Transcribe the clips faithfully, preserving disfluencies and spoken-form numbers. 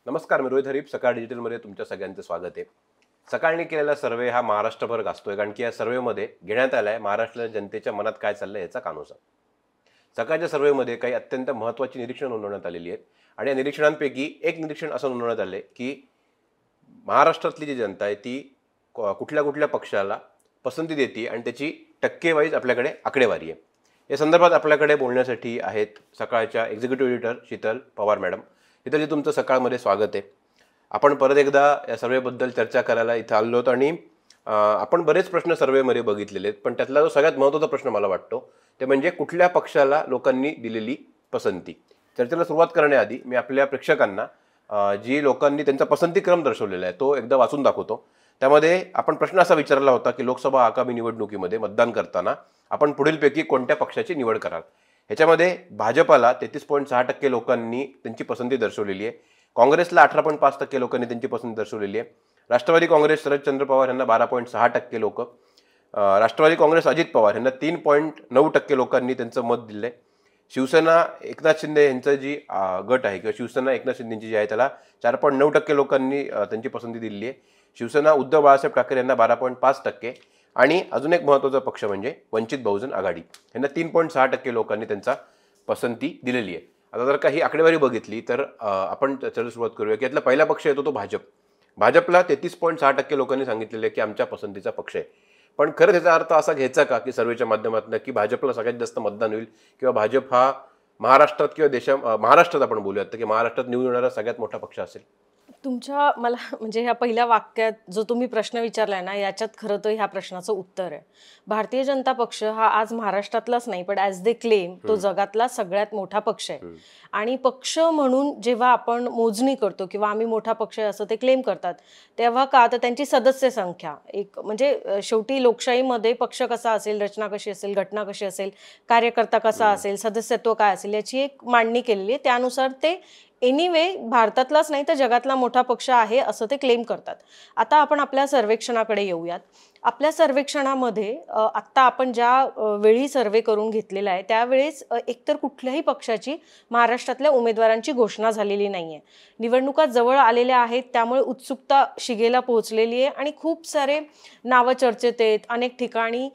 नमस्कार, मी रोहित हरीप. सकाळ डिजिटलमध्ये तुमच्या सगळ्यांचं स्वागत आहे. सकाळने केलेला सर्वे हा महाराष्ट्रभर गाजतोय, कारण की या सर्वेमध्ये घेण्यात आला आहे महाराष्ट्राच्या जनतेच्या मनात काय चाललंय याचा कानोसा. सकाळच्या सर्वेमध्ये काही अत्यंत महत्त्वाची निरीक्षण नोंदवण्यात आलेली आहेत आणि या निरीक्षणांपैकी एक निरीक्षण असं नोंदवण्यात आले की महाराष्ट्रातली जी जनता आहे ती कुठल्या कुठल्या पक्षाला पसंती देते आणि त्याची टक्केवाईज आपल्याकडे आकडेवारी आहे. या संदर्भात आपल्याकडे बोलण्यासाठी आहेत सकाळच्या executive editor Sheetal Pawar madam. Sheetal ji, तुमचं सकाळमध्ये स्वागत आहे. आपण परत एकदा या सर्वेबद्दल चर्चा करायला इथं आलो आहोत आणि आपण बरेच प्रश्न सर्वेमध्ये बघितलेले आहेत, पण त्यातला जो सगळ्यात महत्त्वाचा प्रश्न मला वाटतो ते म्हणजे कुठल्या पक्षाला लोकांनी दिलेली पसंती. चर्चेला सुरुवात करण्याआधी मी आपल्या प्रेक्षकांना जी लोकांनी त्यांचा पसंतीक्रम दर्शवलेला आहे तो एकदा वाचून दाखवतो. त्यामध्ये आपण प्रश्न असा विचारला होता की लोकसभा आगामी निवडणुकीमध्ये मतदान करताना आपण पुढीलपैकी कोणत्या पक्षाची निवड कराल. ह्याच्यामध्ये भाजपाला तेहतीस पॉईंट सहा टक्के लोकांनी त्यांची पसंती दर्शवलेली आहे. काँग्रेसला अठरा पॉईंट पाच टक्के लोकांनी त्यांची पसंती दर्शवलेली आहे. राष्ट्रवादी काँग्रेस शरदचंद्र पवार यांना बारा पॉईंट सहा टक्के लोक, राष्ट्रवादी काँग्रेस अजित पवार यांना तीन पॉईंट नऊ टक्के लोकांनी त्यांचं मत दिलं आहे. शिवसेना एकनाथ शिंदे यांचं जी गट आहे किंवा शिवसेना एकनाथ शिंदेची जी आहे त्याला चार पॉईंट नऊ टक्के लोकांनी त्यांची पसंती दिलेली आहे. शिवसेना उद्धव बाळासाहेब ठाकरे यांना बारा पॉईंट पाच टक्के आणि अजून एक महत्त्वाचा पक्ष म्हणजे वंचित बहुजन आघाडी यांना तीन पॉईंट सहा टक्के लोकांनी त्यांचा पसंती दिलेली आहे. आता जर काही आकडेवारी बघितली तर आपण चर्चेला सुरुवात करूया की यातला पहिला पक्ष येतो तो भाजप. भाजपला तेहतीस पॉईंट सहा टक्के लोकांनी सांगितलेलं आहे की आमच्या पसंतीचा पक्ष आहे. पण खरं त्याचा अर्थ असा घ्यायचा का की सर्वेच्या माध्यमातून की भाजपला सगळ्यात जास्त मतदान होईल किंवा भाजप हा महाराष्ट्रात किंवा देशा महाराष्ट्रात आपण बोलूयात की महाराष्ट्रात निवडून येणारा सगळ्यात मोठा पक्ष असेल? तुमच्या मला म्हणजे ह्या पहिल्या वाक्यात जो तुम्ही प्रश्न विचारलाय ना याच्यात खरं तर ह्या प्रश्नाचं उत्तर आहे. भारतीय जनता पक्ष हा आज महाराष्ट्रातलाच नाही पण ॲज दे क्लेम तो जगातला सगळ्यात मोठा पक्ष आहे. आणि पक्ष म्हणून जेव्हा आपण मोजणी करतो किंवा आम्ही मोठा पक्ष आहे असं ते क्लेम करतात तेव्हा का तर त्यांची सदस्य संख्या एक म्हणजे शेवटी लोकशाहीमध्ये पक्ष कसा असेल, रचना कशी असेल, घटना कशी असेल, कार्यकर्ता कसा असेल, सदस्यत्व काय असेल याची एक मांडणी केलेली आहे. त्यानुसार ते एनिवे भारतातलाच नाही तर जगातला मोठा पक्ष आहे असं ते क्लेम करतात. आता आपण आपल्या सर्वेक्षणाकडे येऊयात. आपल्या सर्वेक्षणामध्ये आत्ता आपण ज्या वेळी सर्वे करून घेतलेला आहे त्यावेळेस एकतर कुठल्याही पक्षाची महाराष्ट्रातल्या उमेदवारांची घोषणा झालेली नाही आहे. निवडणुका जवळ आलेल्या आहेत त्यामुळे उत्सुकता शिगेला पोहोचलेली आहे आणि खूप सारे नावं चर्चेत आहेत. अनेक ठिकाणी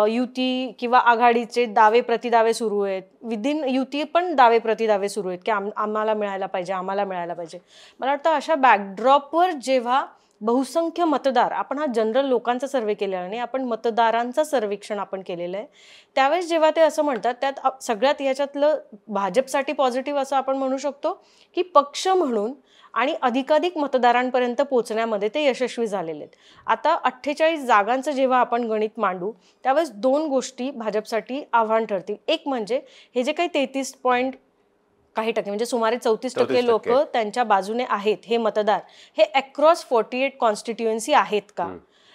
युती किंवा आघाडीचे दावे प्रतिदावे सुरू आहेत. विदिन युती पण दावे प्रतिदावे सुरू आहेत की आम आम्हाला मिळायला पाहिजे आम्हाला मिळायला पाहिजे. मला वाटतं अशा बॅकड्रॉपवर जेव्हा बहुसंख्य मतदार, आपण हा जनरल लोकांचा सर्वे केलेला नाही, आपण मतदारांचा सर्वेक्षण आपण केलेलं आहे, त्यावेळेस जेव्हा ते असं म्हणतात त्यात सगळ्यात याच्यातलं भाजपसाठी पॉझिटिव्ह असं आपण म्हणू शकतो की पक्ष म्हणून आणि अधिकाधिक मतदारांपर्यंत पोहोचण्यामध्ये ते यशस्वी झालेले आहेत. आता अठ्ठेचाळीस जागांचं जेव्हा आपण गणित मांडू त्यावेळेस दोन गोष्टी भाजपसाठी आव्हान ठरतील. एक म्हणजे हे जे काही तेहतीस पॉईंट काही टक्के म्हणजे सुमारे चौतीस टक्के लोक त्यांच्या बाजूने आहेत हे मतदार हे अक्रॉस फोर्टी एट कॉन्स्टिट्युएन्सी आहेत का.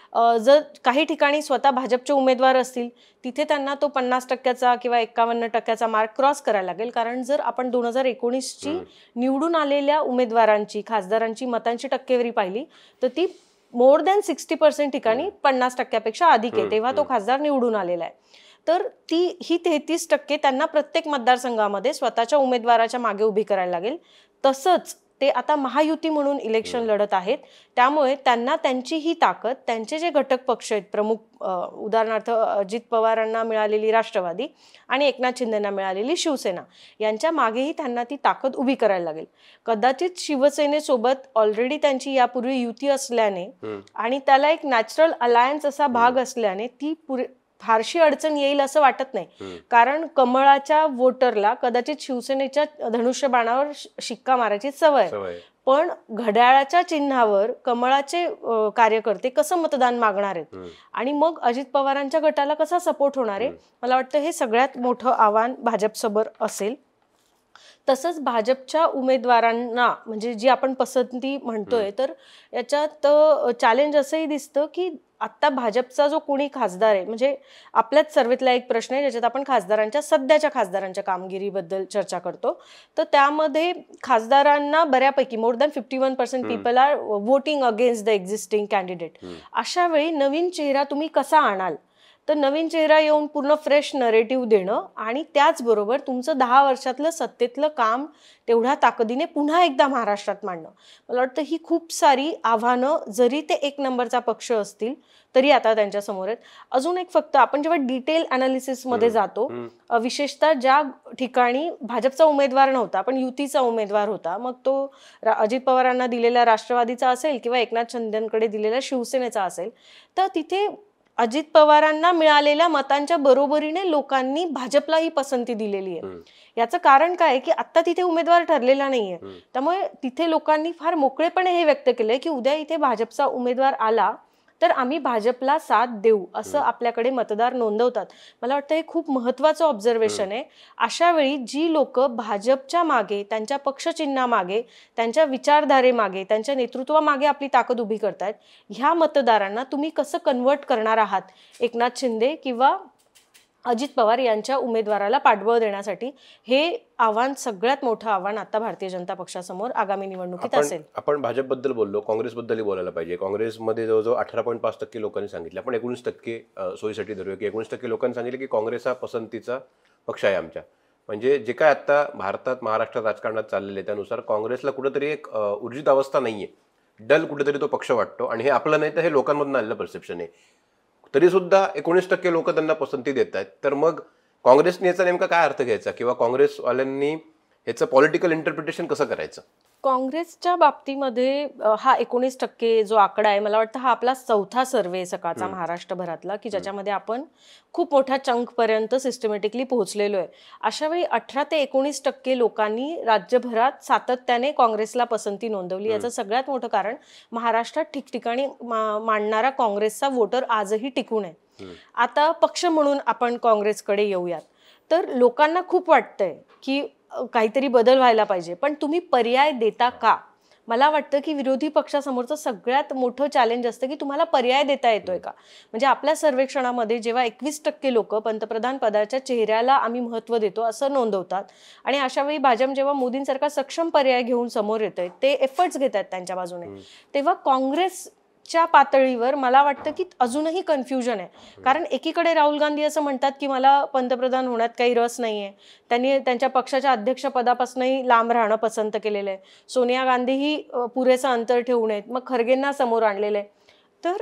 जर काही ठिकाणी स्वतः भाजपचे उमेदवार असतील तिथे त्यांना तो पन्नास टक्क्याचा किंवा एक्कावन्न टक्क्याचा मार्क क्रॉस करायला लागेल. कारण जर आपण दोन हजार एकोणीसची निवडून आलेल्या उमेदवारांची खासदारांची मतांची टक्केवारी पाहिली तर ती मोर दॅन सिक्स्टी पर्सेंट ठिकाणी पन्नास टक्क्यापेक्षा अधिक आहे तेव्हा तो खासदार निवडून आलेला आहे. तर ती ही तेहतीस टक्के त्यांना प्रत्येक मतदारसंघामध्ये स्वतःच्या उमेदवाराच्या मागे उभी करायला लागेल. तसंच ते आता महायुती म्हणून इलेक्शन लढत आहेत त्यामुळे त्यांना त्यांची ही ताकद त्यांचे जे घटक पक्ष आहेत प्रमुख, उदाहरणार्थ अजित पवारांना मिळालेली राष्ट्रवादी आणि एकनाथ शिंदेंना मिळालेली शिवसेना यांच्या मागेही त्यांना ती ताकद उभी करायला लागेल. कदाचित शिवसेनेसोबत ऑलरेडी त्यांची यापूर्वी युती असल्याने आणि त्याला एक नॅचरल अलायन्स असा भाग असल्याने ती पुरे फारशी अडचण येईल असं वाटत नाही. कारण कमळाच्या वोटरला कदाचित शिवसेनेच्या धनुष्यबाणावर शिक्का मारायची सवय, पण घड्याळाच्या चिन्हावर कमळाचे कार्यकर्ते कसं मतदान मागणार आहेत आणि मग अजित पवारांच्या गटाला कसा सपोर्ट होणार आहे, मला वाटतं हे सगळ्यात मोठं आव्हान भाजपसमोर असेल. तसंच भाजपच्या उमेदवारांना म्हणजे जी आपण पसंती म्हणतोय तर याच्यात चॅलेंज असंही दिसतं की आत्ता भाजपचा जो कोणी खासदार आहे म्हणजे आपल्याच सर्वेतला एक प्रश्न आहे ज्याच्यात आपण खासदारांच्या सध्याच्या खासदारांच्या कामगिरीबद्दल चर्चा करतो तर त्यामध्ये खासदारांना बऱ्यापैकी more than fifty one percent people are voting against the existing candidate. अशा वेळी नवीन चेहरा तुम्ही कसा आणाल तर नवीन चेहरा येऊन पूर्ण फ्रेश नरेटिव्ह देणं आणि त्याचबरोबर तुमचं दहा वर्षातलं सत्तेतलं काम तेवढ्या ताकदीने पुन्हा एकदा महाराष्ट्रात मांडणं. मला वाटतं ही खूप सारी आव्हानं, जरी ते एक नंबरचा पक्ष असतील तरी आता त्यांच्या समोर आहेत. अजून एक फक्त आपण जेव्हा डिटेल अनालिसिसमध्ये जातो, विशेषतः ज्या ठिकाणी भाजपचा उमेदवार नव्हता पण युतीचा उमेदवार होता, मग तो अजित पवारांना दिलेला राष्ट्रवादीचा असेल किंवा एकनाथ शिंदेकडे दिलेला शिवसेनेचा असेल, तर तिथे अजित पवारांना मिळालेल्या मतांच्या बरोबरीने लोकांनी भाजपला ही पसंती दिलेली आहे. याचं कारण काय की आता तिथे उमेदवार ठरलेला नाहीये, त्यामुळे तिथे लोकांनी फार मोकळेपणे हे व्यक्त केलंय की उद्या इथे भाजपचा उमेदवार आला तर आम्ही भाजपला साथ देऊ असं आपल्याकडे मतदार नोंदवतात. मला वाटतं हे खूप महत्वाचं ऑब्झर्वेशन आहे. अशा वेळी जी लोक भाजपच्या मागे, त्यांच्या पक्षचिन्हामागे, त्यांच्या विचारधारेमागे, त्यांच्या नेतृत्वामागे आपली ताकद उभी करतायत, ह्या मतदारांना तुम्ही कसं कन्वर्ट करणार आहात एकनाथ शिंदे किंवा अजित पवार यांच्या उमेदवाराला पाठबळ देण्यासाठी, हे आव्हान सगळ्यात मोठं आव्हान आता भारतीय जनता पक्षासमोर आगामी निवडणुकीत असेल. आपण भाजपबद्दल बोललो, काँग्रेसबद्दलही बोलायला पाहिजे. काँग्रेसमध्ये जवळजवळ अठरा पॉईंट पाच टक्के लोकांनी सांगितलं, आपण एकोणीस टक्के सोयीसाठी धरूया की एकोणीस टक्के लोकांनी सांगितलं की काँग्रेस हा पसंतीचा पक्ष आहे आमच्या. म्हणजे जे काय आता भारतात महाराष्ट्रात राजकारणात चाललेले त्यानुसार काँग्रेसला कुठेतरी एक ऊर्जित अवस्था नाहीये, डल कुठेतरी तो पक्ष वाटतो. आणि हे आपलं नाही तर हे लोकांमधून आलेलं परसेप्शन आहे. तरी सुद्धा एकोणीस टक्के लोक त्यांना पसंती देत आहेत. तर मग काँग्रेसने याचा नेमका काय अर्थ घ्यायचा किंवा काँग्रेसवाल्यांनी ह्याचं पॉलिटिकल इंटरप्रिटेशन कसं करायचं? काँग्रेसच्या बाबतीमध्ये हा एकोणीस टक्के जो आकडा आहे, मला वाटतं हा आपला चौथा सर्वे सकाळचा महाराष्ट्रभरातला की ज्याच्यामध्ये आपण खूप मोठ्या चंक पर्यंत सिस्टमॅटिकली पोहोचलेलो आहे. अशा वेळी अठरा ते एकोणीस टक्के लोकांनी राज्यभरात सातत्याने काँग्रेसला पसंती नोंदवली. याचं सगळ्यात मोठं कारण महाराष्ट्रात ठिकठिकाणी मांडणारा काँग्रेसचा वोटर आजही टिकून आहे. आता पक्ष म्हणून आपण काँग्रेसकडे येऊयात. तर लोकांना खूप वाटतंय की काहीतरी बदल व्हायला पाहिजे, पण तुम्ही पर्याय देता का? मला वाटतं की विरोधी पक्षासमोरचं सगळ्यात मोठं चॅलेंज असतं की तुम्हाला पर्याय देता येतोय का. म्हणजे आपल्या सर्वेक्षणामध्ये जेव्हा एकवीस टक्के लोक पंतप्रधान पदाच्या चेहऱ्याला आम्ही महत्व देतो असं नोंदवतात, आणि अशा वेळी भाजप जेव्हा मोदींसारखा सक्षम पर्याय घेऊन समोर येतोय, ते एफर्ट्स घेत आहेत त्यांच्या बाजूने, तेव्हा काँग्रेस च्या पातळीवर मला वाटतं की अजूनही कन्फ्युजन आहे. कारण एकीकडे राहुल गांधी असं म्हणतात की मला पंतप्रधान होण्यात काही रस नाहीये, त्यांनी त्यांच्या पक्षाच्या अध्यक्षपदापासूनही लांब राहणं पसंत केलेलं आहे. सोनिया गांधीही पुरेसं अंतर ठेवून आहेत, मग खरगेंना समोर आणलेलं आहे. तर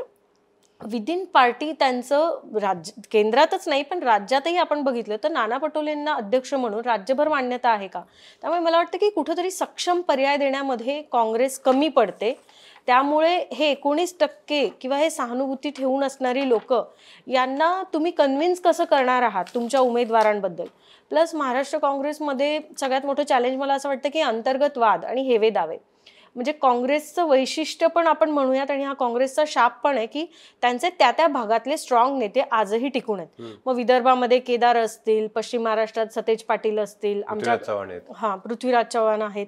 विदिन पार्टी त्यांचं राज्य केंद्रातच नाही पण राज्यातही आपण बघितलं तर नाना पटोलेंना अध्यक्ष म्हणून राज्यभर मान्यता आहे का. त्यामुळे मला वाटतं की कुठेतरी सक्षम पर्याय देण्यामध्ये काँग्रेस कमी पडते. त्यामुळे हे एकोणीस टक्के किंवा हे सहानुभूती ठेवून असणारी लोक यांना तुम्ही कन्व्हिन्स कसं करणार आहात तुमच्या उमेदवारांबद्दल. प्लस महाराष्ट्र काँग्रेसमध्ये सगळ्यात मोठं चॅलेंज मला असं वाटतं की अंतर्गत वाद आणि हेवे दावे. म्हणजे काँग्रेसचं वैशिष्ट्य पण आपण म्हणूयात आणि हा काँग्रेसचा शाप पण आहे की त्यांचे त्या त्या भागातले स्ट्रॉंग नेते आजही टिकून आहेत. मग विदर्भामध्ये केदार असतील, पश्चिम महाराष्ट्रात सतेज पाटील असतील, आमच्या हा पृथ्वीराज चव्हाण आहेत,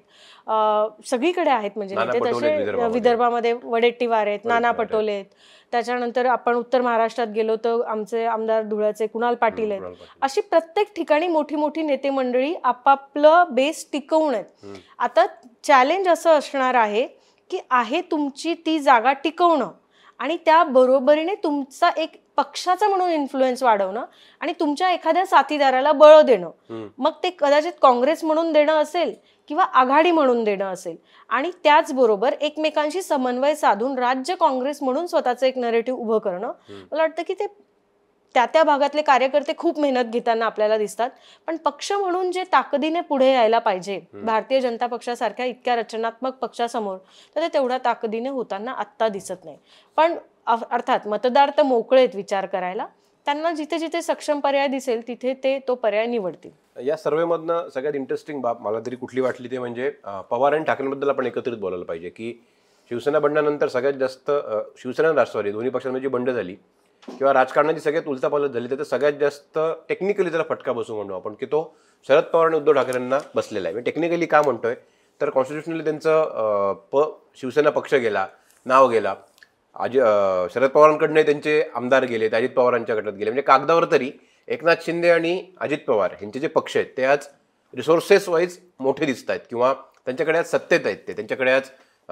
सगळीकडे आहेत. म्हणजे नेते तसे विदर्भामध्ये वडेट्टीवार आहेत, नाना पटोले आहेत. त्याच्यानंतर आपण उत्तर महाराष्ट्रात गेलो तर आमचे आमदार धुळ्याचे कुणाल पाटील आहेत. अशी प्रत्येक ठिकाणी मोठी मोठी नेते मंडळी आपापलं बेस टिकवून आहेत. आता चॅलेंज असं असणार आहे की आहे तुमची ती जागा टिकवणं आणि त्या बरोबरीने तुमचा एक पक्षाचा म्हणून इन्फ्लुएन्स वाढवणं आणि तुमच्या एखाद्या साथीदाराला बळ देणं. मग ते कदाचित काँग्रेस म्हणून देणं असेल किंवा आघाडी म्हणून देणं असेल, आणि त्याचबरोबर एकमेकांशी समन्वय साधून राज्य काँग्रेस म्हणून स्वतःचं एक नरेटिव्ह उभं करणं. मला वाटतं की ते त्या त्या भागातले कार्यकर्ते खूप मेहनत घेताना आपल्याला दिसतात, पण पक्ष म्हणून जे ताकदीने पुढे यायला पाहिजे भारतीय जनता पक्षासारख्या इतक्या रचनात्मक पक्षासमोर, तर ते तेवढ्या ताकदीने होताना आत्ता दिसत नाही. पण अर्थात मतदार तर मोकळेत विचार करायला, त्यांना जिथे जिथे सक्षम पर्याय दिसेल तिथे ते तो पर्याय निवडतील. या सर्वेमधनं सगळ्यात इंटरेस्टिंग बाब मला तरी कुठली वाटली ते म्हणजे पवार आणि ठाकरेंबद्दल आपण एकत्रित बोलायला पाहिजे की शिवसेना बंडानंतर सगळ्यात जास्त शिवसेना आणि राष्ट्रवादी दोन्ही पक्षांमध्ये जी बंड झाली किंवा राजकारणाची सगळ्यात उलथापालथ झाली तर सगळ्यात जास्त टेक्निकली त्याला फटका बसू म्हणू आपण की तो शरद पवार आणि उद्धव ठाकरेंना बसलेला आहे. टेक्निकली का म्हणतोय तर कॉन्स्टिट्युशनली त्यांचं प शिवसेना पक्ष गेला, नाव गेला, अजि शरद पवारांकडनं त्यांचे आमदार गेले, अजित पवारांच्या गटात गेले. म्हणजे कागदावर तरी एकनाथ शिंदे आणि अजित पवार यांचे जे पक्ष आहेत ते आज रिसोर्सेस वाईज मोठे दिसत आहेत किंवा त्यांच्याकडे आज सत्तेत आहेत, ते त्यांच्याकडे आज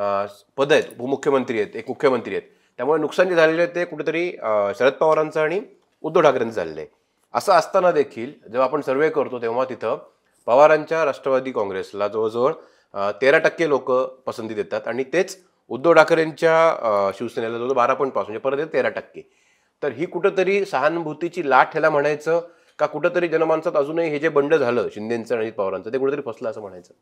पद आहेत, उपमुख्यमंत्री आहेत, एक मुख्यमंत्री आहेत. त्यामुळे नुकसान जे झालेलं आहे ते कुठेतरी शरद पवारांचं आणि उद्धव ठाकरेंचं चाललंय. असं असताना देखील जेव्हा आपण सर्वे करतो तेव्हा तिथं पवारांच्या राष्ट्रवादी काँग्रेसला जवळजवळ तेरा टक्के लोक पसंती देतात आणि तेच उद्धव ठाकरेंच्या शिवसेनेला जवळजवळ बारा पॉईंट पाच म्हणजे परत तेरा टक्के. तर ही कुठंतरी सहानुभूतीची लाट ह्याला म्हणायचं का कुठंतरी जनमानसात अजूनही हे जे बंड झालं शिंदेचं आणि पवारांचं ते कुठेतरी फसलं असं म्हणायचं?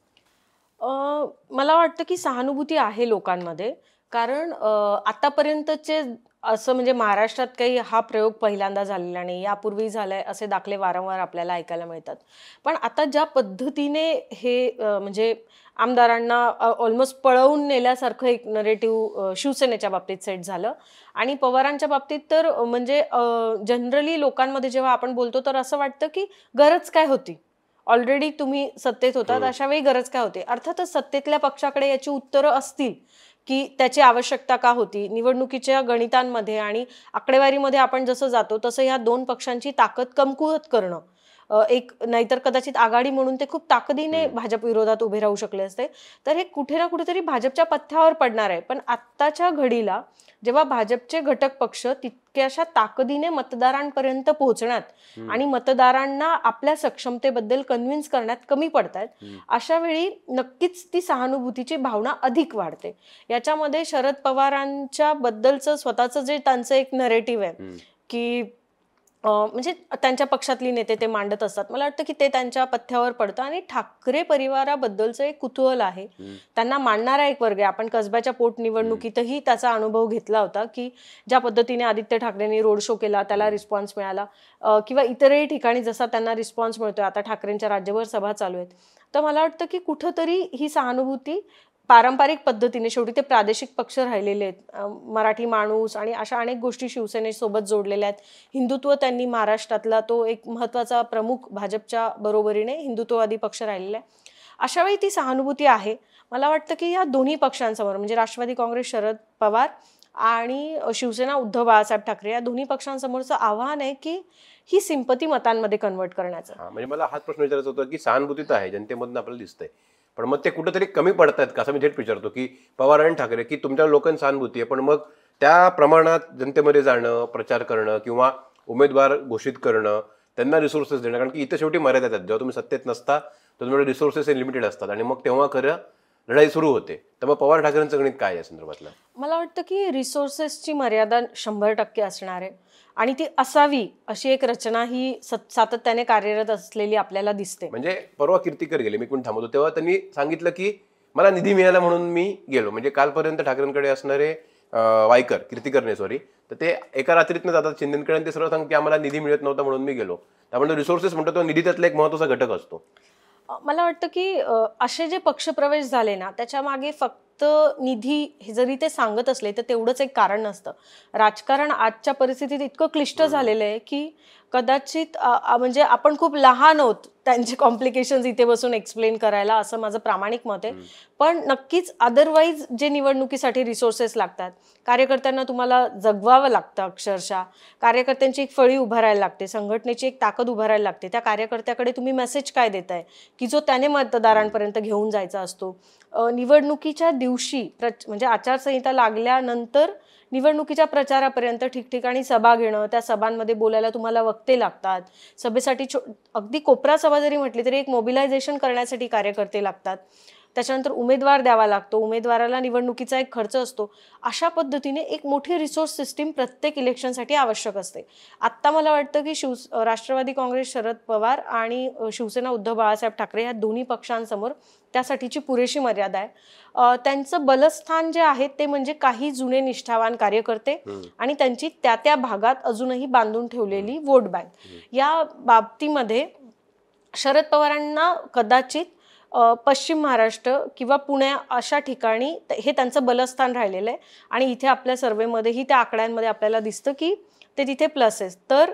मला वाटतं की सहानुभूती आहे लोकांमध्ये, कारण आतापर्यंतचे असं म्हणजे महाराष्ट्रात काही हा प्रयोग पहिल्यांदा झालेला नाही, यापूर्वी झालाय असे दाखले वारंवार आपल्याला ऐकायला मिळतात. पण आता ज्या पद्धतीने हे म्हणजे आमदारांना ऑलमोस्ट पळवून नेल्यासारखं एक नरेटिव्ह शिवसेनेच्या बाबतीत सेट झालं आणि पवारांच्या बाबतीत तर म्हणजे जनरली लोकांमध्ये जेव्हा आपण बोलतो तर असं वाटतं की गरज काय होती, ऑलरेडी तुम्ही सत्तेत होतात, अशा वेळी गरज काय होते. अर्थातच सत्तेतल्या पक्षाकडे याची उत्तरं असतील की त्याची आवश्यकता का होती. निवडणुकीच्या गणितांमध्ये आणि आकडेवारीमध्ये आपण जसं जातो तसं ह्या दोन पक्षांची ताकद कमकुवत करणं एक, नाहीतर कदाचित आघाडी म्हणून ते खूप ताकदीने भाजप विरोधात उभे राहू शकले असते. तर हे कुठे ना कुठेतरी भाजपच्या पथ्यावर पडणार आहे. पण आत्ताच्या घडीला जेव्हा भाजपचे घटक पक्ष तितक्याशा ताकदीने मतदारांपर्यंत पोहोचण्यात आणि मतदारांना आपल्या सक्षमतेबद्दल कन्व्हिन्स करण्यात कमी पडतायत, अशा वेळी नक्कीच ती सहानुभूतीची भावना अधिक वाढते. याच्यामध्ये शरद पवारांच्या बद्दलचं स्वतःचं जे त्यांचं एक नरेटिव्ह आहे की म्हणजे त्यांच्या पक्षातली नेते ते मांडत असतात, मला वाटतं की ते त्यांच्या पथ्यावर पडतं आणि ठाकरे परिवाराबद्दलचं एक कुतूहल आहे, त्यांना मांडणारा एक वर्ग आहे. आपण कसब्याच्या पोटनिवडणुकीतही त्याचा अनुभव घेतला होता की ज्या पद्धतीने आदित्य ठाकरेंनी रोड शो केला त्याला रिस्पॉन्स मिळाला, किंवा इतरही ठिकाणी जसा त्यांना रिस्पॉन्स मिळतोय, आता ठाकरेंच्या राज्यभर सभा चालू आहेत. तर मला वाटतं की कुठंतरी ही सहानुभूती पारंपरिक पद्धतीने, शेवटी ते प्रादेशिक पक्ष राहिलेले आहेत, मराठी माणूस आणि अशा अनेक गोष्टी शिवसेनेसोबत जोडलेल्या आहेत. हिंदुत्व त्यांनी महाराष्ट्रातला तो एक महत्त्वाचा प्रमुख भाजपच्या बरोबरीने हिंदुत्ववादी पक्ष राहिलेला आहे. अशा वेळी ती सहानुभूती आहे. मला वाटतं की या दोन्ही पक्षांसमोर म्हणजे राष्ट्रवादी काँग्रेस शरद पवार आणि शिवसेना उद्धव बाळासाहेब ठाकरे या दोन्ही पक्षांसमोरचं आव्हान आहे की ही सिंपती मतांमध्ये कन्वर्ट करण्याचं. म्हणजे मला हाच प्रश्न विचारायचा होता की सहानुभूती तर आहे जनतेमधून आपल्याला दिसतंय, पण मग ते कुठेतरी कमी पडतात का असं मी थेट विचारतो की पवार आणि ठाकरे की तुमच्या लोकांची सहानुभूती आहे पण मग त्या प्रमाणात जनतेमध्ये जाणं, प्रचार करणं किंवा उमेदवार घोषित करणं, त्यांना रिसोर्सेस देणं, कारण की इथं शेवटी मर्यादा आहेत. जेव्हा तुम्ही सत्तेत नसता तर तुमच्याकडे रिसोर्सेस हे लिमिटेड असतात आणि मग तेव्हा खरं लढाई सुरू होते. तर मग पवार ठाकरेंचं गणित काय या संदर्भातलं? मला वाटतं की रिसोर्सेसची मर्यादा शंभर टक्के असणार आहे आणि ती असावी अशी एक रचना ही सातत्याने कार्यरत असलेली आपल्याला दिसते. म्हणजे परवा कीर्तिकर गेले, मी कोण थांबवतो तेव्हा त्यांनी सांगितलं की मला निधी मिळाला म्हणून मी गेलो. म्हणजे कालपर्यंत ठाकरेंकडे असणारे वायकर, कीर्तिकरने सॉरी, तर ते एका रात्रीतनं जातात शिंदेकडे आणि ते सर्व सांगतात की आम्हाला निधी मिळत नव्हता म्हणून मी गेलो. त्यामुळे रिसोर्सेस म्हणतो तो निधी त्यातला एक महत्त्वाचा घटक असतो. मला वाटतं की असे जे पक्षप्रवेश झाले ना त्याच्या मागे फक्त निधी हे जरी ते सांगत असले तर तेवढंच एक कारण नसतं. राजकारण आजच्या परिस्थितीत इतकं क्लिष्ट झालेलं आहे की कदाचित म्हणजे आपण खूप लहान आहोत त्यांचे कॉम्प्लिकेशन्स इथे बसून एक्सप्लेन करायला, असं माझं प्रामाणिक मत आहे. पण नक्कीच अदरवाईज जे निवडणुकीसाठी रिसोर्सेस लागतात, कार्यकर्त्यांना तुम्हाला जगवावं लागतं, अक्षरशः कार्यकर्त्यांची एक फळी उभारायला लागते, संघटनेची एक ताकद उभारायला लागते. त्या कार्यकर्त्याकडे तुम्ही मेसेज काय देताय की जो त्याने मतदारांपर्यंत घेऊन जायचा असतो. निवडणुकीच्या दिवशी म्हणजे आचारसंहिता लागल्यानंतर निवडणुकीच्या प्रचारापर्यंत ठिकठिकाणी सभा घेणं, त्या सभांमध्ये बोलायला तुम्हाला वक्ते लागतात. सभेसाठी अगदी कोपरा सभा जरी म्हटली तरी एक मोबिलायझेशन करण्यासाठी कार्यकर्ते लागतात. त्याच्यानंतर उमेदवार द्यावा लागतो, उमेदवाराला निवडणुकीचा एक खर्च असतो. अशा पद्धतीने एक मोठी रिसोर्स सिस्टीम प्रत्येक इलेक्शनसाठी आवश्यक असते. आत्ता मला वाटतं की शिव राष्ट्रवादी काँग्रेस शरद पवार आणि शिवसेना उद्धव बाळासाहेब ठाकरे या दोन्ही पक्षांसमोर त्यासाठीची पुरेशी मर्यादा आहे. त्यांचं बलस्थान जे आहे ते म्हणजे काही जुने निष्ठावान कार्यकर्ते आणि त्यांची त्या त्या भागात अजूनही बांधून ठेवलेली वोट बँक. या बाबतीमध्ये शरद पवारांना कदाचित पश्चिम महाराष्ट्र किंवा पुणे अशा ठिकाणी हे त्यांचं बलस्थान राहिलेलं आहे आणि इथे आपल्या सर्वेमध्येही त्या आकड्यांमध्ये आपल्याला दिसतं की ते तिथे प्लस आहे. तर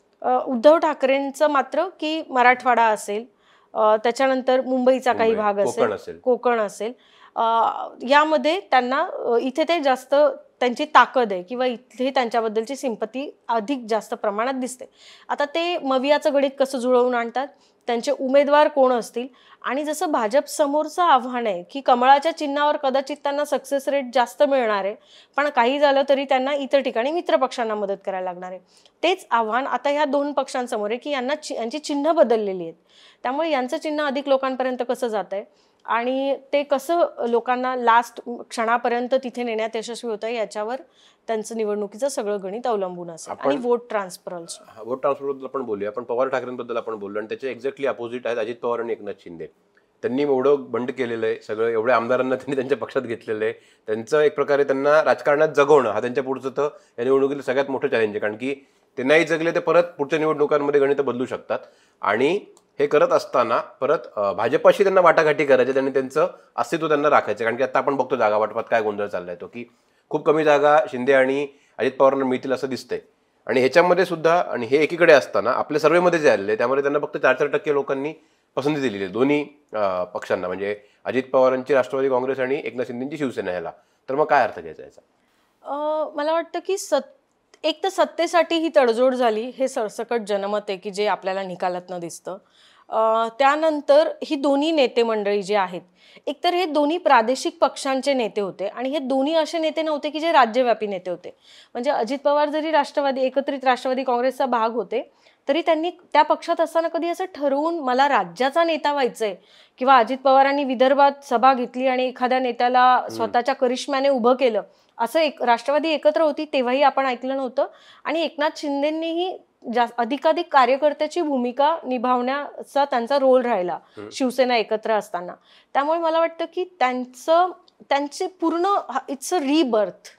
उद्धव ठाकरेंचं मात्र की मराठवाडा असेल, त्याच्यानंतर मुंबईचा काही भाग असेल, कोकण असेल, यामध्ये त्यांना इथे ते जास्त त्यांची ताकद आहे किंवा इथे त्यांच्याबद्दलची सिंपती अधिक जास्त प्रमाणात दिसते. आता ते मवियाचं गणित कसं जुळवून आणतात, त्यांचे उमेदवार कोण असतील, आणि जसं भाजप समोरचं आव्हान आहे की कमळाच्या चिन्हावर कदाचित त्यांना सक्सेस रेट जास्त मिळणार आहे, पण काही झालं तरी त्यांना इतर ठिकाणी मित्र पक्षांना मदत करायला लागणार आहे. तेच आव्हान आता ह्या दोन पक्षांसमोर आहे की यांना यांची चिन्ह बदललेली आहेत. त्यामुळे यांचं चिन्ह अधिक लोकांपर्यंत कसं जात आहे आणि ते कसं लोकांना लास्ट क्षणापर्यंत तिथे नेण्यात यशस्वी होतं याच्यावर त्यांचं निवडणुकीचं सगळं गणित अवलंबून असेल. आणि vote transfer also. Vote transfer बद्दल आपण बोलूया. आपण पवार ठाकरेंबद्दल आपण बोललो आणि त्याचे एक्झॅक्टली अपोजिट आहेत अजित पवार आणि एकनाथ शिंदे. त्यांनी एवढं बंड केलेलं आहे, सगळं एवढ्या आमदारांना त्यांनी त्यांच्या पक्षात घेतलेलं आहे. त्यांचं एक प्रकारे त्यांना राजकारणात जगवणं हा त्यांच्या पुढचं तर या निवडणुकीचं सगळ्यात मोठं चॅलेंज आहे. कारण की ते नाही जगले ते परत पुढच्या निवडणुकांमध्ये गणित बदलू शकतात. आणि हे करत असताना परत भाजपाशी त्यांना वाटाघाटी करायचे, त्यांनी त्यांचं अस्तित्व त्यांना राखायचं. कारण की आता आपण बघतो जागा वाटपात काय गोंधळ चाललाय तो, की खूप कमी जागा शिंदे आणि अजित पवारांना मिळतील असं दिसतंय. आणि ह्याच्यामध्ये सुद्धा, आणि हे एकीकडे असताना आपल्या सर्वेमध्ये जे आलेले त्यामध्ये त्यांना फक्त चार चार टक्के लोकांनी पसंती दिलेली आहे दोन्ही पक्षांना, म्हणजे अजित पवारांची राष्ट्रवादी काँग्रेस आणि एकनाथ शिंदेची शिवसेना ह्याला. तर मग काय अर्थ घ्यायचा याचा? मला वाटतं की सत एक तर सत्तेसाठी ही तडजोड झाली हे सरसकट जनमत आहे की जे आपल्याला निकालातनं दिसतं. त्यानंतर ही दोन्ही नेते मंडळी जे आहेत, एकतर हे दोन्ही प्रादेशिक पक्षांचे नेते होते आणि हे दोन्ही असे नेते नव्हते की जे राज्यव्यापी नेते होते. म्हणजे अजित पवार जरी राष्ट्रवादी एकत्रित राष्ट्रवादी काँग्रेसचा भाग होते तरी त्यांनी त्या पक्षात असताना कधी असं ठरवून मला राज्याचा नेता व्हायचंय किंवा अजित पवारांनी विदर्भात सभा घेतली आणि एखाद्या नेत्याला स्वतःच्या करिश्म्याने उभं केलं असं एक राष्ट्रवादी एकत्र होती तेव्हाही आपण ऐकलं नव्हतं. आणि एकनाथ शिंदेंनीही जास्त अधिकाधिक कार्यकर्त्याची भूमिका निभावण्याचा त्यांचा रोल राहिला शिवसेना एकत्र असताना. त्यामुळे मला वाटतं की त्यांचं त्यांचे पूर्ण it's a rebirth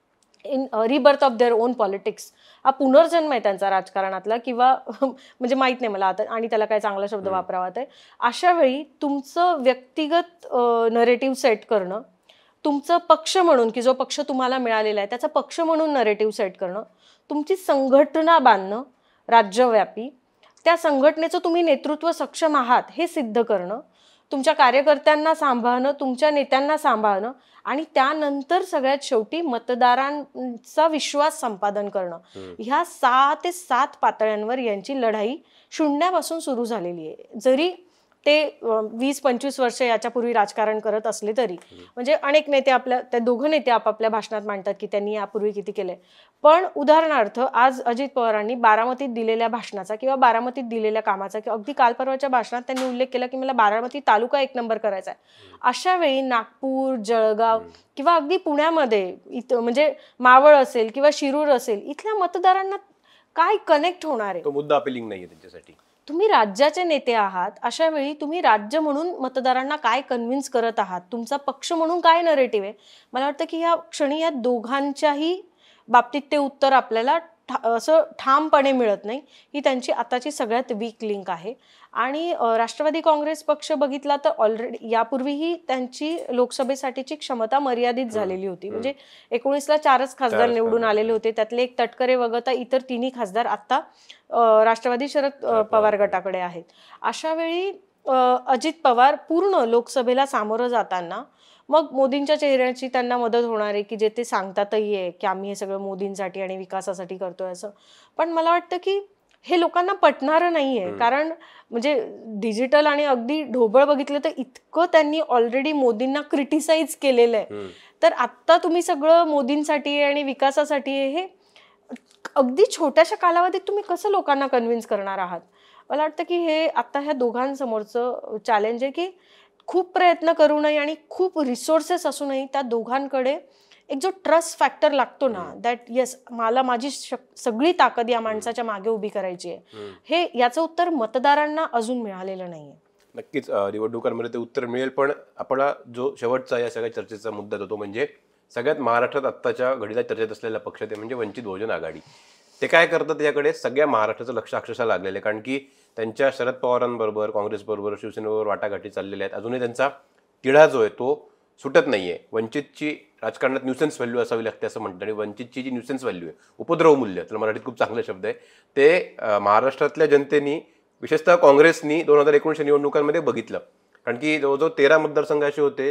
in rebirth of their own politics. हा पुनर्जन्म आहे त्यांचा राजकारणातला, किंवा म्हणजे माहित नाही मला आता आणि त्याला काय चांगला शब्द वापरावा ते. अशा वेळी तुमचं व्यक्तिगत नरेटिव्ह सेट करणं, तुमचं पक्ष म्हणून की जो पक्ष तुम्हाला मिळालेला आहे त्याचा पक्ष म्हणून नरेटिव्ह सेट करणं, तुमची संघटना बांधणं राज्यव्यापी, त्या संघटनेचं तुम्ही नेतृत्व सक्षम आहात हे सिद्ध करणं, तुमच्या कार्यकर्त्यांना सांभाळणं, तुमच्या नेत्यांना सांभाळणं आणि त्यानंतर सगळ्यात शेवटी मतदारांचा विश्वास संपादन करणं. ह्या सहा ते सात पातळ्यांवर यांची लढाई शून्यापासून सुरू झालेली आहे. जरी ते वीस पंचवीस वर्ष याच्यापूर्वी राजकारण करत असले तरी, म्हणजे अनेक नेते आपल्या त्या दोघं नेते आपापल्या भाषणात मांडतात की त्यांनी यापूर्वी किती केलंय. पण उदाहरणार्थ आज अजित पवारांनी बारामतीत दिलेल्या भाषणाचा किंवा बारामतीत दिलेल्या कामाचा किंवा अगदी काल परवाच्या भाषणात त्यांनी उल्लेख केला की मला बारामती तालुका एक नंबर करायचा आहे. अशा वेळी नागपूर, जळगाव किंवा अगदी पुण्यामध्ये इथं म्हणजे मावळ असेल किंवा शिरूर असेल, इथल्या मतदारांना काय कनेक्ट होणार आहे? तो मुद्दा अपिलिंग नाहीये त्यांच्यासाठी. तुम्ही राज्याचे नेते आहात, अशा वेळी तुम्ही राज्य म्हणून मतदारांना काय कन्व्हिन्स करत आहात, तुमचा पक्ष म्हणून काय नरेटिव्ह आहे. मला वाटतं की या क्षणी या दोघांच्याही बाबतीत ते उत्तर आपल्याला असं ठामपणे मिळत नाही. ही त्यांची आताची सगळ्यात वीक लिंक आहे. आणि राष्ट्रवादी काँग्रेस पक्ष बघितला तर ऑलरेडी यापूर्वीही त्यांची लोकसभेसाठीची क्षमता मर्यादित झालेली होती. म्हणजे एकोणीसला चारच खासदार निवडून आलेले होते, त्यातले एक तटकरे वगळता इतर तिन्ही खासदार आता राष्ट्रवादी शरद पवार गटाकडे आहेत. अशा वेळी अजित पवार पूर्ण लोकसभेला सामोरं जाताना मग मोदींच्या चेहऱ्याची त्यांना मदत होणार आहे की जे ते सांगतातही आहे की आम्ही हे सगळं मोदींसाठी आणि विकासासाठी करतोय असं. पण मला वाटतं की हे लोकांना पटणारं नाहीये, कारण म्हणजे डिजिटल आणि अगदी ढोबळ बघितलं तर इतकं त्यांनी ऑलरेडी मोदींना क्रिटिसाइज केलेलं आहे. तर आत्ता तुम्ही सगळं मोदींसाठी आणि विकासासाठी हे अगदी छोट्याशा कालावधीत तुम्ही कसं लोकांना कन्व्हिन्स करणार आहात? मला वाटतं की हे आता ह्या दोघांसमोरचं चॅलेंज आहे की खूप प्रयत्न करूनही आणि खूप रिसोर्सेस असूनही त्या दोघांकडे एक जो ट्रस्ट फॅक्टर लागतो ना, दॅट येस मला माझी सगळी ताकद या माणसाच्या मागे उभी करायची आहे, हे याचं उत्तर मतदारांना अजून मिळालेलं नाहीये. नक्कीच निवडणुकांमध्ये ते उत्तर मिळेल. पण आपला जो शेवटचा या सगळ्या चर्चेचा मुद्दा होतो म्हणजे सगळ्यात महाराष्ट्रात आत्ताच्या घडीला चर्चेत असलेला पक्ष ते म्हणजे वंचित बहुजन आघाडी. ते काय करतात याकडे सगळ्या महाराष्ट्राचं लक्ष अक्षरशः लागलेलं आहे. कारण की त्यांच्या शरद पवारांबरोबर, काँग्रेसबरोबर, शिवसेनेबरोबर वाटाघाटी चाललेल्या आहेत. अजूनही त्यांचा तिढा जो आहे तो सुटत नाहीये. वंचितची राजकारणात न्यूसेन्स व्हॅल्यू असावी लागते असं म्हणतात, आणि वंचितची जी न्यूसेन्स व्हॅल्यू आहे, उपद्रव मूल्य, तर मराठीत खूप चांगला शब्द आहे, ते महाराष्ट्रातल्या जनतेनी विशेषतः काँग्रेसनी दोन हजार एकोणीसच्या निवडणुकांमध्ये बघितलं. कारण की जवळजवळ तेरा मतदारसंघ असे होते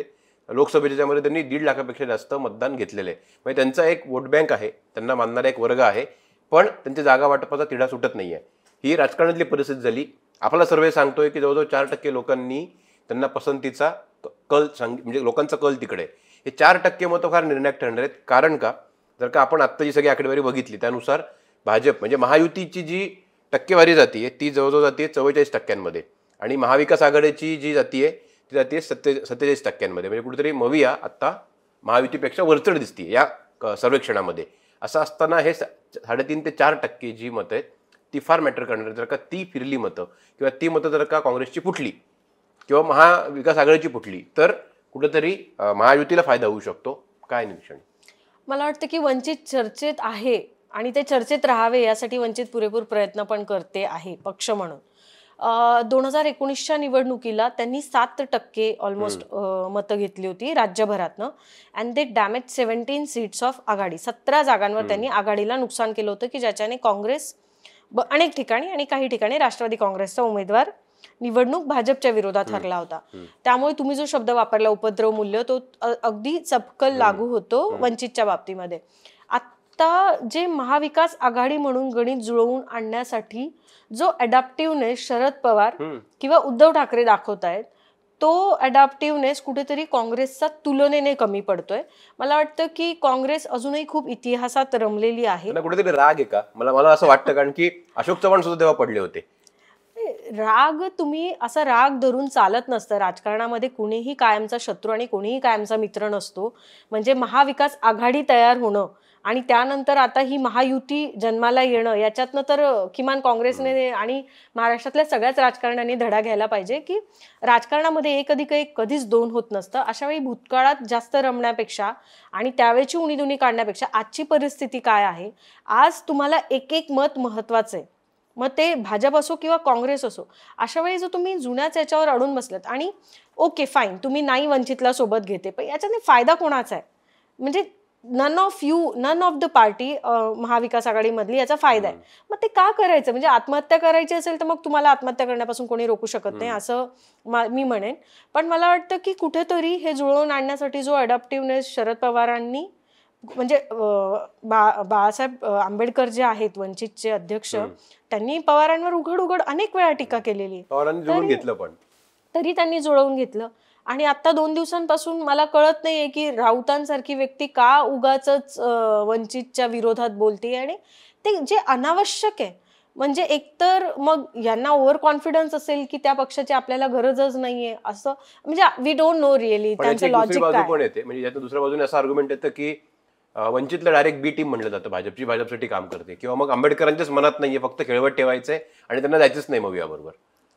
लोकसभेच्या ज्यामध्ये त्यांनी दीड लाखापेक्षा जास्त मतदान घेतलेलं आहे. म्हणजे त्यांचा एक वोट बँक आहे, त्यांना मानणारा एक वर्ग आहे, पण त्यांच्या जागा वाटपाचा तिढा सुटत नाही आहे. ही राजकारणातली परिस्थिती झाली. आपला सर्वे सांगतोय की जवळजवळ चार टक्के लोकांनी त्यांना पसंतीचा कल सांग म्हणजे लोकांचा कल तिकडे. हे चार टक्के मतं फार निर्णायक ठरणार आहेत. कारण का, जर का आपण आत्ता जी सगळी आकडेवारी बघितली त्यानुसार भाजप म्हणजे महायुतीची जी टक्केवारी जाती आहे ती जवळजवळ जाते चव्वेचाळीस टक्क्यांमध्ये आणि महाविकास आघाडीची जी जाती आहे ती जाते सत्ते सत्तेचाळीस टक्क्यांमध्ये. म्हणजे कुठेतरी मविया आत्ता महायुतीपेक्षा वरचढ दिसते या सर्वेक्षणामध्ये. असं असताना हे साडेतीन ते चार टक्के जी मतं आहेत ती फार मॅटर करणार. जर का ती फिरली मतं किंवा ती मतं जर का काँग्रेसची फुटली किंवा महाविकास आघाडीची फुटली तर कुठेतरी महायुतीला फायदा होऊ शकतो. काय निरीक्षण? मला वाटतं की वंचित चर्चेत आहे आणि ते चर्चेत राहावे यासाठी वंचित पुरेपूर प्रयत्न पण करते आहे पक्ष म्हणून. दोन हजार एकोणीसच्या निवडणुकीला त्यांनी सात टक्के ऑलमोस्ट मतं घेतली होती राज्यभरातनं and they damage seventeen seats of Aghadi. सतरा जागांवर त्यांनी आघाडीला नुकसान केलं होतं की ज्याच्याने काँग्रेस अनेक ठिकाणी आणि काही ठिकाणी राष्ट्रवादी काँग्रेसचा उमेदवार निवडणूक भाजपच्या विरोधात हरला होता. त्यामुळे तुम्ही जो शब्द वापरला उपद्रव मूल्य तो अगदी चपकल लागू होतो वंचितच्या बाबतीमध्ये. आता जे महाविकास आघाडी म्हणून गणित जुळवून आणण्यासाठी जो अडॅप्टिव्हनेस शरद पवार किंवा उद्धव ठाकरे दाखवतायत तो अडॅप्टिव्हनेस कुठेतरी काँग्रेसचा तुलनेने कमी पडतोय. मला वाटतं की काँग्रेस अजूनही खूप इतिहासात रमलेली आहे. कुठेतरी राग आहे का? मला मला असं वाटतं कारण की अशोक चव्हाण सुद्धा तेव्हा पडले होते. राग तुम्ही असा राग धरून चालत नसतं. राजकारणामध्ये कुणीही कायमचा शत्रू आणि कोणीही कायमचा मित्र नसतो. म्हणजे महाविकास आघाडी तयार होणं आणि त्यानंतर आता ही महायुती जन्माला येणं याच्यातनं तर किमान काँग्रेसने आणि महाराष्ट्रातल्या सगळ्याच राजकारण्यांनी धडा घ्यायला पाहिजे की राजकारणामध्ये एक अधिक एक कधीच दोन होत नसतं. अशा वेळी भूतकाळात जास्त रमण्यापेक्षा आणि त्यावेळची उणीधुणी काढण्यापेक्षा आजची परिस्थिती काय आहे, आज तुम्हाला एक एक मत महत्वाचं आहे, मग ते भाजप असो किंवा काँग्रेस असो. अशा वेळी जर तुम्ही जुन्याच याच्यावर अडून बसलात आणि ओके फाईन तुम्ही नाही वंचितला सोबत घेते पण याच्याने फायदा कोणाचा आहे? म्हणजे none of you none of the party महाविकास आघाडीमधली याचा फायदा आहे. मग ते का करायचं? म्हणजे आत्महत्या करायची असेल तर मग तुम्हाला आत्महत्या करण्यापासून कोणी रोखू शकत नाही असं मी म्हणेन. पण मला वाटतं की कुठेतरी हे जुळवून आणण्यासाठी जो अडॅप्टिव्हनेस शरद पवारांनी म्हणजे बा बाळासाहेब आंबेडकर जे आहेत वंचितचे अध्यक्ष त्यांनी पवारांवर उघड उघड अनेक वेळा टीका केलेली घेतलं पण तरी त्यांनी जुळवून घेतलं. आणि आता दोन दिवसांपासून मला कळत नाहीये की राऊतांसारखी व्यक्ती का उगाचच वंचितच्या विरोधात बोलते आणि ते जे अनावश्यक आहे. म्हणजे एकतर मग यांना ओव्हर कॉन्फिडन्स असेल की त्या पक्षाची आपल्याला गरजच नाहीये असं म्हणजे वी डोंट नो रिअली त्यांचं लॉजिक काय. म्हणजे याच्या दुसऱ्या बाजूने असं आर्ग्युमेंट येतं की वंचितला डायरेक्ट बी टीम म्हणलं जातं, भाजपची भाजपसाठी काम करते किंवा मग आंबेडकरांच्याच मनात नाहीये, फक्त खेळवत ठेवायचंय आणि त्यांना जायचंच नाही मग याबरोबर.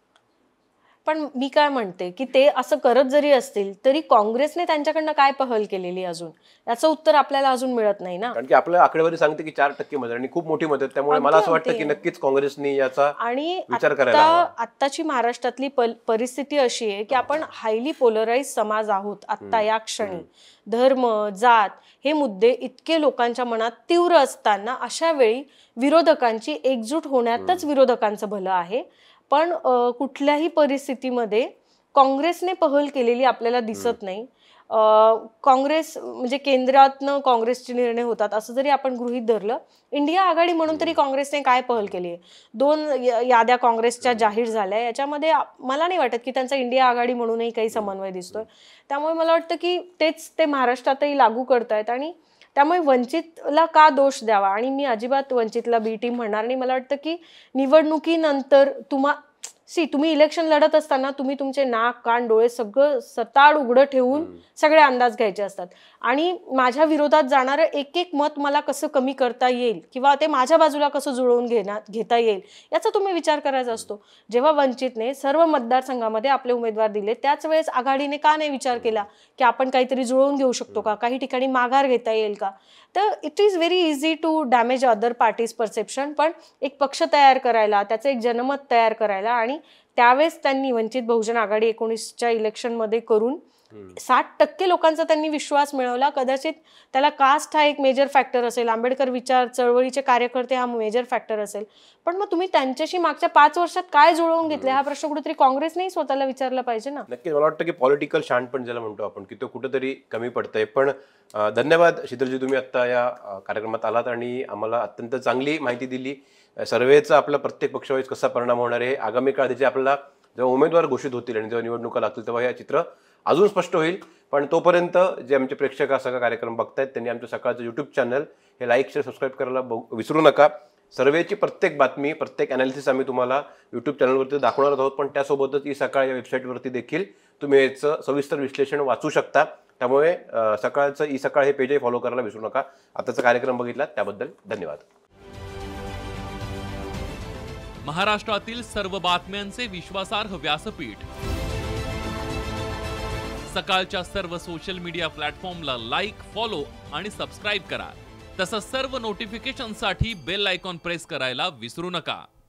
पण मी काय म्हणते की ते असं करत जरी असतील तरी काँग्रेसने त्यांच्याकडनं काय पहल केलेली अजून याचं उत्तर आपल्याला अजून मिळत नाही ना. कारण की आपल्या आकडेवारी सांगते की चार टक्के मत आणि खूप मोठी मत आहेत. त्यामुळे मला असं वाटतं की नक्कीच काँग्रेसने याचा आणि विचार करायला हवा. आत्ताची महाराष्ट्रातली परिस्थिती अशी आहे की आपण हायली पोलराइज समाज आहोत आत्ता या क्षणी. धर्म जात हे मुद्दे इतके लोकांच्या मनात तीव्र असताना अशा वेळी विरोधकांची एकजूट होण्यातच विरोधकांचं भलं आहे. पण कुठल्याही परिस्थितीमध्ये काँग्रेसने पहल केलेली आपल्याला दिसत नाही. काँग्रेस म्हणजे केंद्रातनं काँग्रेसचे निर्णय होतात असं जरी आपण गृहीत धरलं, इंडिया आघाडी म्हणून तरी काँग्रेसने काय पहल केली आहे? दोन याद्या काँग्रेसच्या जाहीर झाल्या, याच्यामध्ये मला नाही वाटत की त्यांचा इंडिया आघाडी म्हणूनही काही समन्वय दिसतोय. त्यामुळे मला वाटतं की तेच ते महाराष्ट्रातही लागू करतायत आणि त्यामुळे वंचितला का दोष द्यावा. आणि मी अजिबात वंचितला बी टीम म्हणणार नाही. मला वाटतं की निवडणुकीनंतर तुम्हा सी तुम्ही इलेक्शन लढत असताना तुम्ही तुमचे नाक कान डोळे सगळं सताड उघडं ठेवून सगळे अंदाज घ्यायचे असतात आणि माझ्या विरोधात जाणारं एक एक मत मला कसं कमी करता येईल किंवा ते माझ्या बाजूला कसं जुळवून घेण्यात घेता येईल याचा तुम्ही विचार करायचा असतो. जेव्हा वंचितने सर्व मतदारसंघामध्ये आपले उमेदवार दिले त्याच वेळेस आघाडीने का नाही विचार केला की आपण काहीतरी जुळवून घेऊ शकतो का, काही ठिकाणी माघार घेता येईल का? तर it is very easy to damage other parties perception. पण एक पक्ष तयार करायला, त्याचं एक जनमत तयार करायला आणि त्यावेळेस त्यांनी वंचित बहुजन आघाडी एकोणीसच्या इलेक्शनमध्ये करून साठ टक्के लोकांचा त्यांनी विश्वास मिळवला. कदाचित त्याला कास्ट हा एक मेजर फॅक्टर असेल, आंबेडकर विचार चळवळीचे कार्यकर्ते हा मेजर फॅक्टर असेल, पण मग तुम्ही त्यांच्याशी मागच्या पाच वर्षात काय जुळवून घेतले हा प्रश्न कुठेतरी काँग्रेसनेही स्वतःला विचारला पाहिजे ना. नक्की मला वाटतं की पॉलिटिकल शहाणपण ज्याला म्हणतो आपण की तो कुठेतरी कमी पडतंय. पण अं, धन्यवाद शीतलजी, तुम्ही आता या अं, कार्यक्रमात आलात आणि आम्हाला अत्यंत चांगली माहिती दिली. सर्वेचा आपला प्रत्येक पक्षावाईज कसा परिणाम होणार आहे, आगामी काळात जे आपल्याला जेव्हा उमेदवार घोषित होतील आणि जेव्हा निवडणुका लागतील तेव्हा हे चित्र अजून स्पष्ट होईल. पण तोपर्यंत जे आमचे प्रेक्षक हा सगळा कार्यक्रम बघतायत त्यांनी आमच्या सकाळचं यूट्यूब चॅनल हे लाईक शेअर सबस्क्राईब करायला बघ- विसरू नका. सर्वेची प्रत्येक बातमी, प्रत्येक अनालिसिस आम्ही तुम्हाला यूट्यूब चॅनलवरती दाखवणार आहोत, पण त्यासोबतच ई सकाळ या वेबसाईटवरती देखील तुम्ही याचं सविस्तर विश्लेषण वाचू शकता. त्यामुळे अं, सकाळचं ई सकाळ हे पेजही फॉलो करायला विसरू नका. आताचा कार्यक्रम बघितला त्याबद्दल धन्यवाद. महाराष्ट्रातील सर्व बातम्यांचे विश्वासार्ह व्यासपीठ सकाळच्या सर्व सोशल मीडिया प्लॅटफॉर्मला लाईक, फॉलो आणि सबस्क्राईब करा. तसंच सर्व नोटिफिकेशनसाठी बेल आयकॉन प्रेस करायला विसरू नका.